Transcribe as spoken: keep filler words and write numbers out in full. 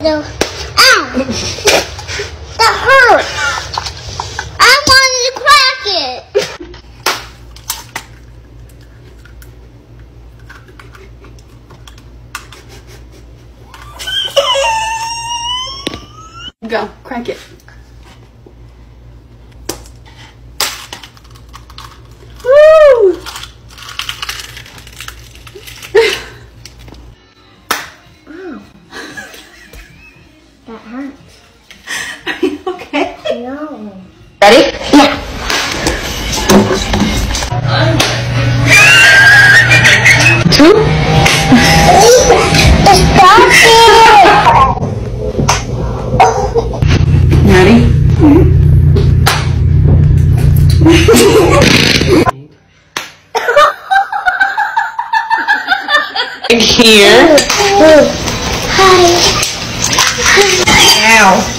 No. Ow! That hurt! I wanted to crack it! Go, crack it. Woo! Wow. That hurts. Are you okay? No. Ready? Yeah. Two. Stop it! Ready? Here. Hi. Ow.